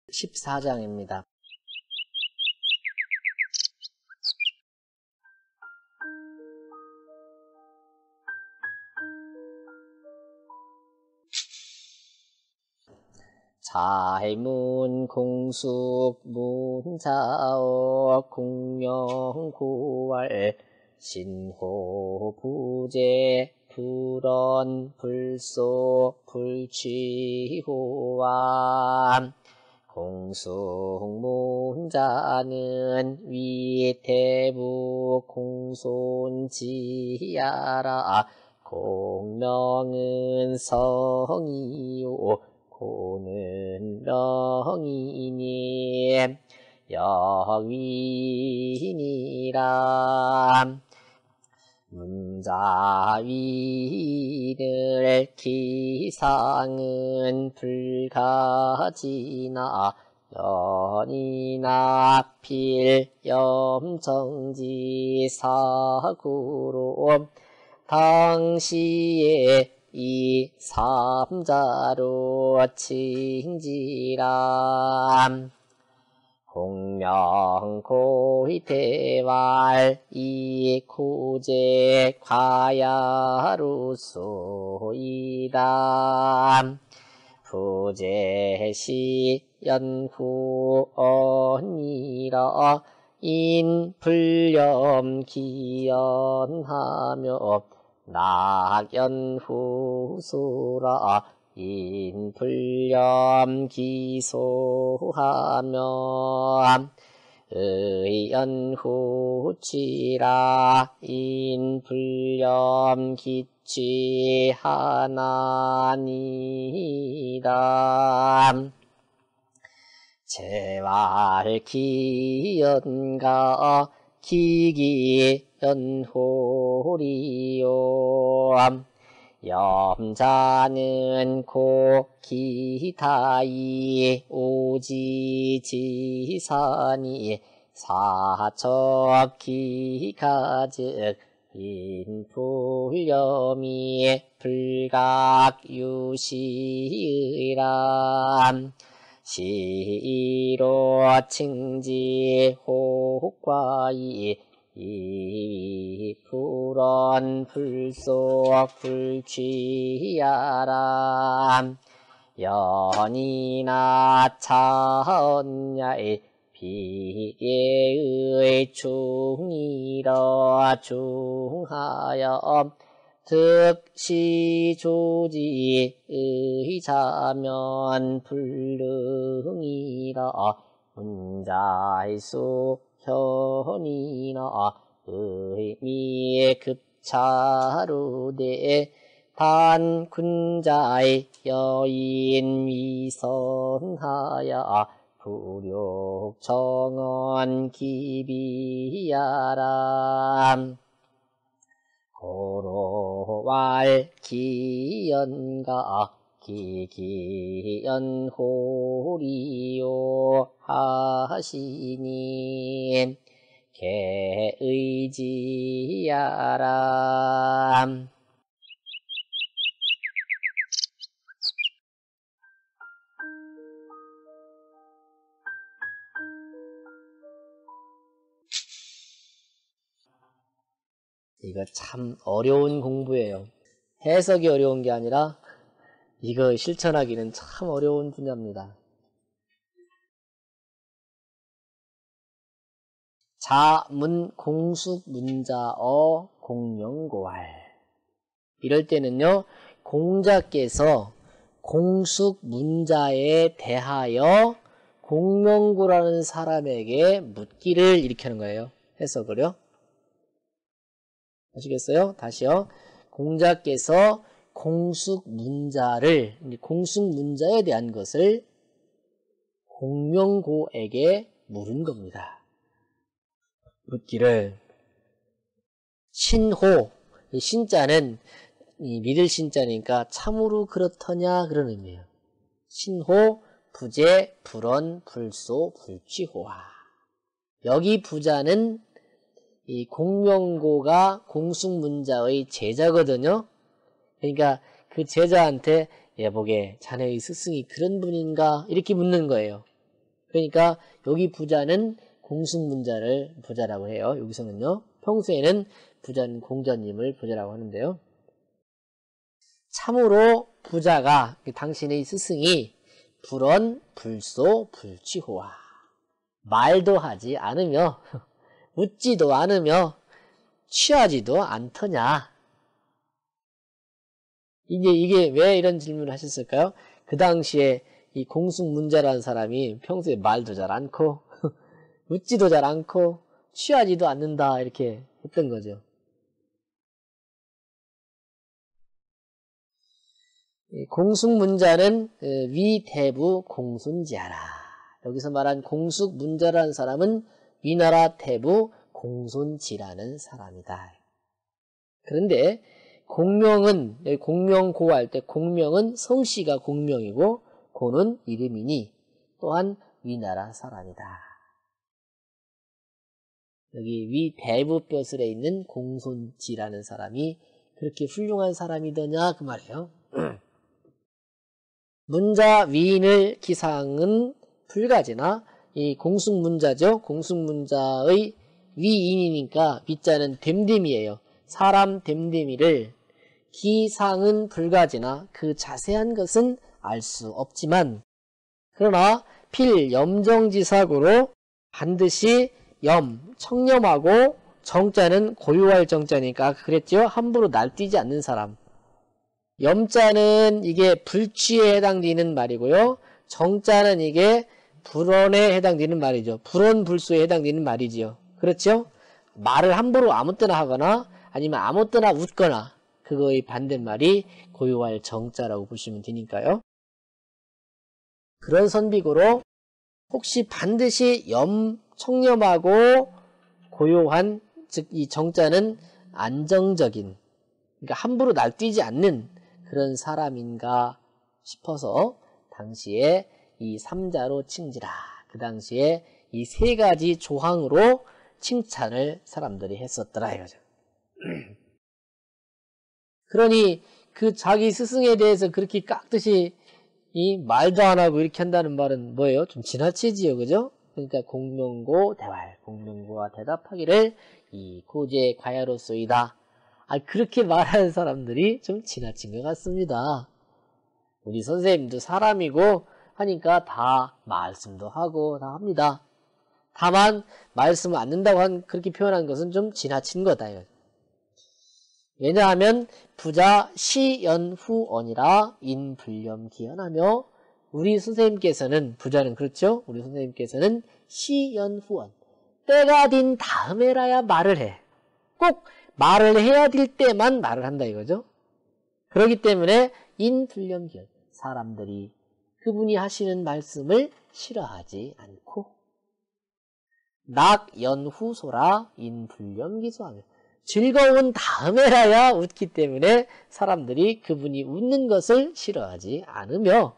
14장입니다. 자해문 공숙 문자어 공명고왈 신호 부재 불언 불소 불취호암 공숙문자는 위태부 공손지야라 공명은 성이요 고는 명이니 여윈이라 문자위를 기상은 불가지나 연이나 필염정지 사구로 당시에 이 삼자로 칭지람 공명고이대왈 이쿠제 과야루소이다 부제시 연후 언이라 인불염 기연하며 낙연후소라 인불염 기소하며 의연후치라 인불염 기취하나니라 제왈기연가 기기연호리요 염자는 고기타이 오지지산이 사척기가즉 인불염이 불각유시의람 시로 칭지 혹과이 불언 불소 불취야람 연이나 차언야의 비계의 중이러 중하여 득시조지의 자면 불능이라 문자의수 현이나 의미의 급차로되 단군자의 여인 위선하여 불욕정언 기비야람 고로왈 기연가 기기연호리요 하시니 개의지야람 이거 참 어려운 공부예요. 해석이 어려운 게 아니라 이거 실천하기는 참 어려운 분야입니다. 자문 공숙 문자어 공명고왈 이럴 때는요 공자께서 공숙 문자에 대하여 공명고라는 사람에게 묻기를 이렇게 하는 거예요. 해석을요. 아시겠어요? 다시요. 공자께서 공숙 문자에 대한 것을 공명고에게 물은 겁니다. 묻기를 신호, 이 신자는 이 믿을 신자니까 참으로 그렇더냐 그런 의미예요. 신호, 부재, 불언, 불소, 불취호화. 여기 부자는 이 공명고가 공숙문자의 제자거든요. 그러니까 그 제자한테 예복에 자네의 스승이 그런 분인가 이렇게 묻는 거예요. 그러니까 여기 부자는 공숙문자를 부자라고 해요. 여기서는요. 평소에는 부자는 공자님을 부자라고 하는데요. 참으로 부자가 당신의 스승이 불언 불소 불취호와 말도 하지 않으며 웃지도 않으며 취하지도 않더냐. 이게 왜 이런 질문을 하셨을까요? 그 당시에 이 공숙문자라는 사람이 평소에 말도 잘 않고 웃지도 잘 않고 취하지도 않는다 이렇게 했던 거죠. 공숙문자는 위대부 공손지하라. 여기서 말한 공숙문자라는 사람은 위나라 대부 공손지라는 사람이다. 그런데 공명은 공명고 할 때 공명은 성씨가 공명이고 고는 이름이니 또한 위나라 사람이다. 여기 위대부 벼슬에 있는 공손지라는 사람이 그렇게 훌륭한 사람이더냐 그 말이에요. 문자 위인을 기상은 불가지나 이 공숙문자죠. 공숙문자의 위인이니까 위자는 됨됨이에요. 사람 됨됨이를 기상은 불가지나 그 자세한 것은 알 수 없지만 그러나 필염정지사고로 반드시 청렴하고 정자는 고요할 정자니까 그랬죠. 함부로 날뛰지 않는 사람. 염자는 이게 불취에 해당되는 말이고요. 정자는 이게 불언에 해당되는 말이죠. 불언불소에 해당되는 말이지요. 그렇죠? 말을 함부로 아무 때나 하거나 아니면 아무 때나 웃거나 그거의 반대말이 고요할 정자라고 보시면 되니까요. 그런 선비고로 혹시 반드시 청렴하고 고요한 즉 이 정자는 안정적인 그러니까 함부로 날뛰지 않는 그런 사람인가 싶어서 당시에 이 삼자로 칭지라 그 당시에 이 세 가지 조항으로 칭찬을 사람들이 했었더라 이거죠. 그러니 그 자기 스승에 대해서 그렇게 깍듯이 이 말도 안 하고 이렇게 한다는 말은 뭐예요? 좀 지나치지요, 그죠? 그러니까 공명고 대활, 공명고와 대답하기를 이 고제 과야로소이다. 그렇게 말하는 사람들이 좀 지나친 것 같습니다. 우리 선생님도 사람이고 하니까 다 말씀도 하고 다 합니다. 다만 말씀을 안 듣는다고 그렇게 표현한 것은 좀 지나친 거다. 왜냐하면 부자 시연후언이라 인불념기연하며 우리 선생님께서는 부자는 그렇죠? 우리 선생님께서는 시연후언 때가 된 다음에라야 말을 해. 꼭 말을 해야 될 때만 말을 한다 이거죠. 그렇기 때문에 인불념기연 사람들이 그분이 하시는 말씀을 싫어하지 않고 낙연후소라 인불념기소하며 즐거운 다음에라야 웃기 때문에 사람들이 그분이 웃는 것을 싫어하지 않으며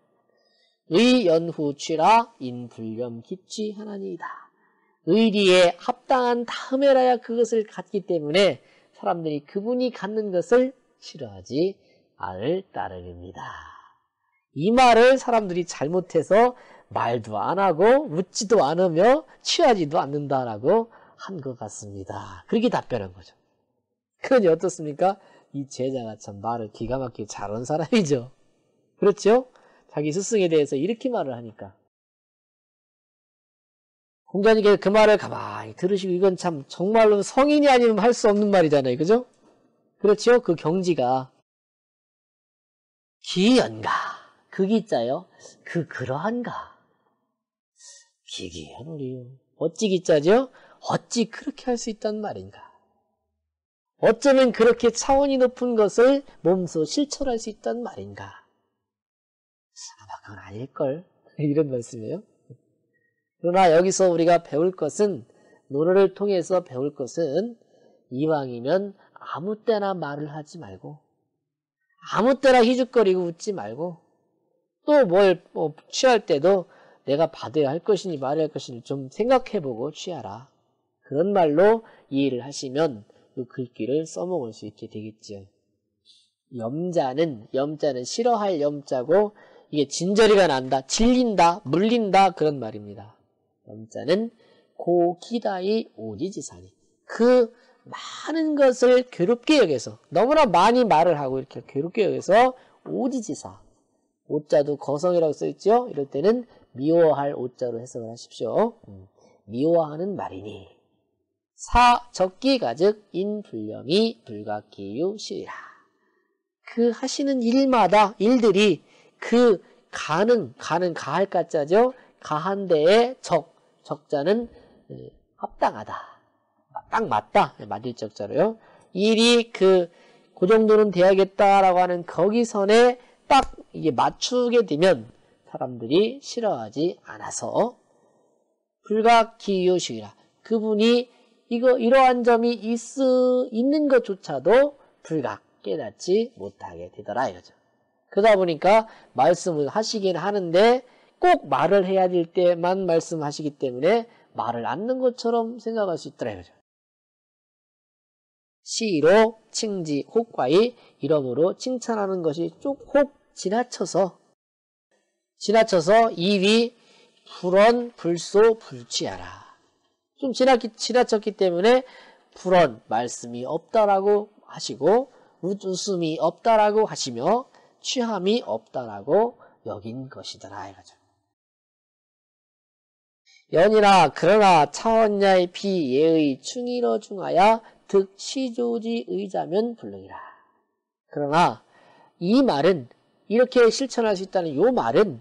의연후취라 인불념기취하나니이다. 의리에 합당한 다음에라야 그것을 갖기 때문에 사람들이 그분이 갖는 것을 싫어하지 않을 따름입니다. 이 말을 사람들이 잘못해서 말도 안 하고 웃지도 않으며 취하지도 않는다라고 한 것 같습니다. 그렇게 답변한 거죠. 그러니 어떻습니까? 이 제자가 참 말을 기가 막히게 잘하는 사람이죠. 그렇죠? 자기 스승에 대해서 이렇게 말을 하니까. 공자님께서 그 말을 가만히 들으시고 이건 참 정말로 성인이 아니면 할 수 없는 말이잖아요. 그죠? 그렇죠? 그 경지가 기연가 그 기자요. 그러한가 기기현우리요. 어찌 기자죠? 어찌 그렇게 할 수 있단 말인가? 어쩌면 그렇게 차원이 높은 것을 몸소 실천할 수 있단 말인가? 아마 그건 아닐걸. 이런 말씀이에요. 그러나 여기서 우리가 배울 것은 논어를 통해서 배울 것은 이왕이면 아무 때나 말을 하지 말고 아무 때나 희죽거리고 웃지 말고 또 뭘 취할 때도 내가 받아야 할 것이니 말아야 할 것이니 좀 생각해보고 취하라. 그런 말로 이해를 하시면 이 글귀를 써먹을 수 있게 되겠죠. 염자는 싫어할 염자고 이게 진저리가 난다, 질린다, 물린다 그런 말입니다. 염자는 고기다이 오지지사니 그 많은 것을 괴롭게 여겨서 너무나 많이 말을 하고 이렇게 괴롭게 여겨서 오지지사 오자도 거성이라고 써있죠. 이럴 때는 미워할 오자로 해석을 하십시오. 미워하는 말이니 사 적기가즉 인불념이 불가기유 시리라. 그 하시는 일마다 일들이 그 가는 가할 가짜죠. 가한 데에 적자는 합당하다. 딱 맞다. 맞을 적자로요. 일이 그 정도는 돼야겠다라고 하는 거기 선에 딱 이게 맞추게 되면 사람들이 싫어하지 않아서 불가기유식이라. 그분이 이러한 점이 있는 것조차도 불가 깨닫지 못하게 되더라 이거죠. 그러다 보니까 말씀을 하시긴 하는데 꼭 말을 해야 될 때만 말씀하시기 때문에 말을 않는 것처럼 생각할 수 있더라 이거죠. 시로 칭지 혹과의 이러므로 칭찬하는 것이 혹 지나쳐서 이위 불언 불소 불취하라. 좀 지나쳤기 때문에 불언 말씀이 없다라고 하시고 웃음이 없다라고 하시며 취함이 없다라고 여긴 것이더라 이거죠. 연이나 그러나 차원야의 비예의 충이러 중하야 득 시조지 의자면 불능이라. 그러나 이 말은 이렇게 실천할 수 있다는 이 말은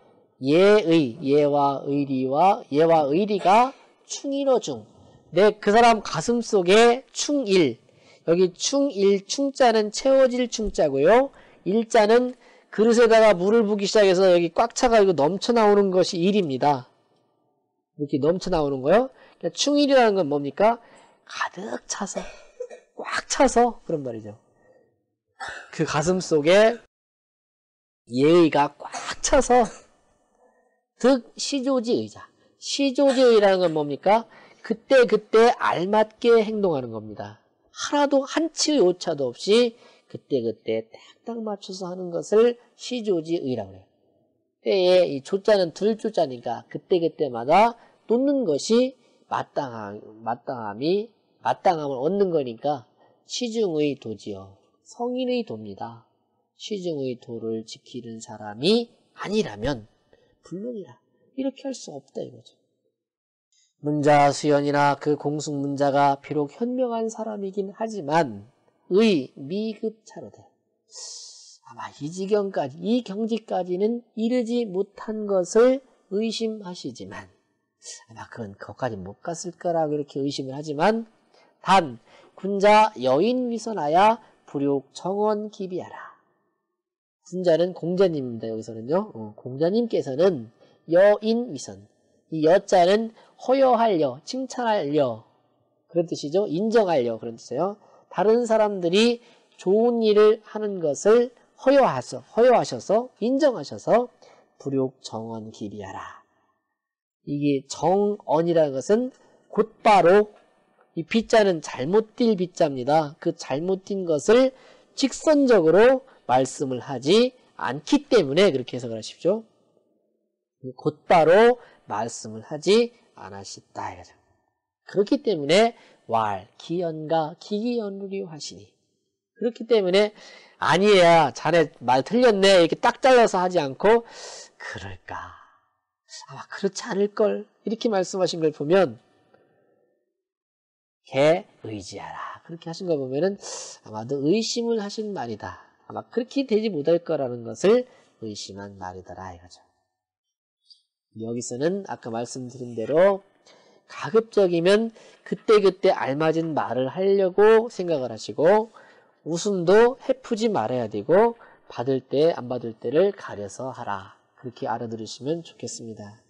예와 의리가 충이러 중 그 사람 가슴 속에 충일 여기 충자는 채워질 충자고요. 일자는 그릇에다가 물을 붓기 시작해서 여기 꽉 차가지고 넘쳐나오는 것이 일입니다. 이렇게 넘쳐나오는 거요. 그러니까 충일이라는 건 뭡니까? 가득 차서 꽉 차서 그런 말이죠. 그 가슴 속에 예의가 꽉 차서 득 시조지의자. 시조지의라는 건 뭡니까? 그때 알맞게 행동하는 겁니다. 하나도 한치의 오차도 없이 그때 딱딱 맞춰서 하는 것을 시조지의라고 해요. 때에 이 조자는 둘 조자니까 그때마다 놓는 것이 마땅함을 얻는 거니까 시중의 도지요. 성인의 도입니다. 시중의 도를 지키는 사람이 아니라면 불능이라. 이렇게 할 수 없다 이거죠. 문자 수연이나 그 공숙 문자가 비록 현명한 사람이긴 하지만 미급차로돼. 아마 이 지경까지 이 경지까지는 이르지 못한 것을 의심하시지만 아마 그건 거기까지 못 갔을 거라고 이렇게 의심을 하지만 단 군자 여인 위선하야 불욕 정원 기비하라. 군자는 공자님입니다. 여기서는요. 공자님께서는 여인 위선 이 여자는 허여하려 칭찬하려 그런 뜻이죠. 인정하려 그런 뜻이에요. 다른 사람들이 좋은 일을 하는 것을 허여하셔서 인정하셔서 불욕 정언 기비하라. 이게 정언이라는 것은 곧바로 이 비자는 잘못 띌 비자입니다. 그 잘못 띈 것을 직선적으로 말씀을 하지 않기 때문에 그렇게 해석을 하십시오. 곧바로 말씀을 하지 않으셨다. 그렇기 때문에 기연과 기기연루리 하시니 그렇기 때문에 아니야 자네 말 틀렸네 이렇게 딱 잘라서 하지 않고 그럴까 아마 그렇지 않을걸 이렇게 말씀하신 걸 보면 개 의지하라 그렇게 하신 걸 보면은 아마도 의심을 하신 말이다. 아마 그렇게 되지 못할 거라는 것을 의심한 말이더라 이거죠. 여기서는 아까 말씀드린 대로 가급적이면 그때 알맞은 말을 하려고 생각을 하시고 웃음도 해프지 말아야 되고 받을 때 안 받을 때를 가려서 하라. 그렇게 알아들으시면 좋겠습니다.